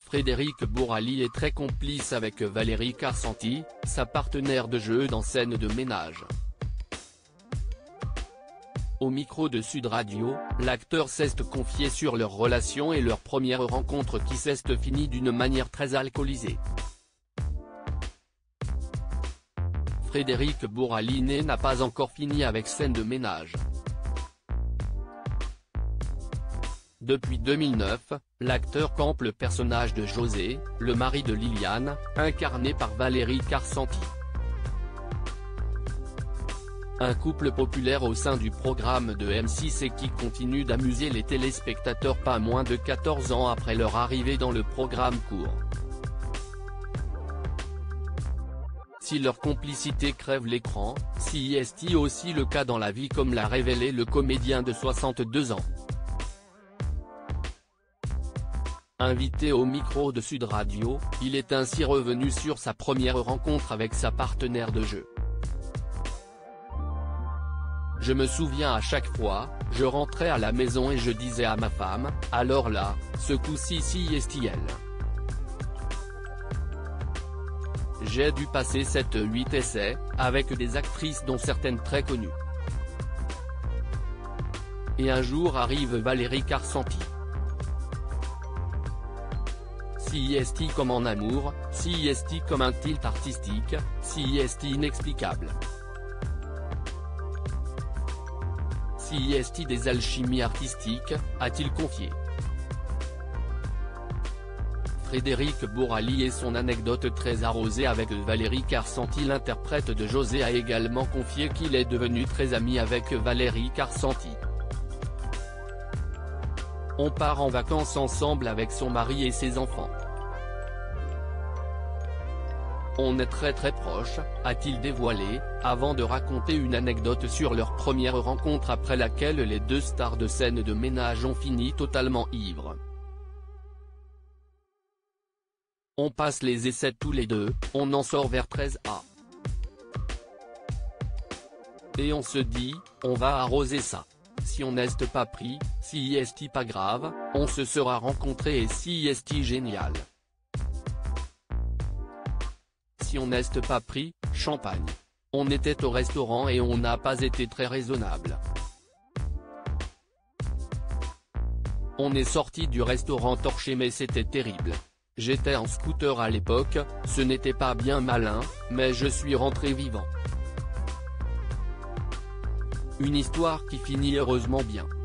Frédéric Bourali est très complice avec Valérie Carsanti, sa partenaire de jeu dans Scène de ménage. Au micro de Sud Radio, l'acteur s'est confié sur leur relation et leur première rencontre qui s'est finie d'une manière très alcoolisée. Frédéric Bourali n'a pas encore fini avec Scène de ménage. Depuis 2009, l'acteur campe le personnage de José, le mari de Liliane, incarné par Valérie Carsanti. Un couple populaire au sein du programme de M6 et qui continue d'amuser les téléspectateurs pas moins de 14 ans après leur arrivée dans le programme court. Si leur complicité crève l'écran, si est aussi le cas dans la vie comme l'a révélé le comédien de 62 ans. Invité au micro de Sud Radio, il est ainsi revenu sur sa première rencontre avec sa partenaire de jeu. Je me souviens à chaque fois, je rentrais à la maison et je disais à ma femme, alors là, ce coup-ci est-il. J'ai dû passer 7-8 essais, avec des actrices dont certaines très connues. Et un jour arrive Valérie Carsanti. Si est comme en amour, si est comme un tilt artistique, si est inexplicable. Si est des alchimies artistiques, a-t-il confié. Frédéric Bourali et son anecdote très arrosée avec Valérie Carsanti. L'interprète de José a également confié qu'il est devenu très ami avec Valérie Carsanti. On part en vacances ensemble avec son mari et ses enfants. On est très proches, a-t-il dévoilé, avant de raconter une anecdote sur leur première rencontre après laquelle les deux stars de Scène de ménage ont fini totalement ivres. On passe les essais tous les deux, on en sort vers 13h. Et on se dit, on va arroser ça. Si on n'est pas pris, si est pas grave, on se sera rencontrés et si est génial. Si on n'est pas pris, champagne. On était au restaurant et on n'a pas été très raisonnable. On est sorti du restaurant torché mais c'était terrible. J'étais en scooter à l'époque, ce n'était pas bien malin, mais je suis rentré vivant. Une histoire qui finit heureusement bien.